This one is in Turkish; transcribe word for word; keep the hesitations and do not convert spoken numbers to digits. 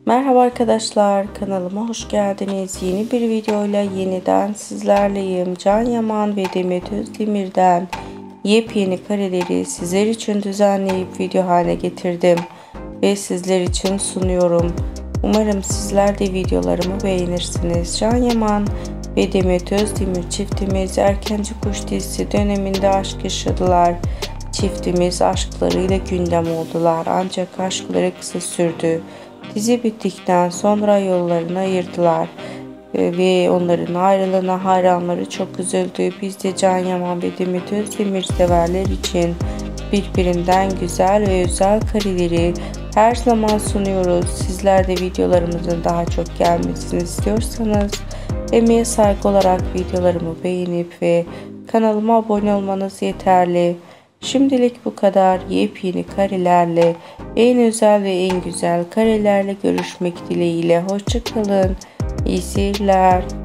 Merhaba arkadaşlar, kanalıma hoş geldiniz. Yeni bir videoyla yeniden sizlerleyim. Can Yaman ve Demet Özdemir'den yepyeni kareleri sizler için düzenleyip video haline getirdim ve sizler için sunuyorum. Umarım sizler de videolarımı beğenirsiniz. Can Yaman ve Demet Özdemir çiftimiz Erkenci Kuş dizisi döneminde aşk yaşadılar. Çiftimiz aşklarıyla gündem oldular, ancak aşkları kısa sürdü. Dizi bittikten sonra yollarını ayırdılar ve onların ayrılığına hayranları çok üzüldü. Biz de Can Yaman ve Demet Özdemir severler için birbirinden güzel ve özel kareleri her zaman sunuyoruz. Sizler de videolarımızın daha çok gelmesini istiyorsanız emeğe saygı olarak videolarımı beğenip ve kanalıma abone olmanız yeterli. Şimdilik bu kadar. Yepyeni karelerle, en özel ve en güzel karelerle görüşmek dileğiyle. Hoşça kalın. İyi seyirler.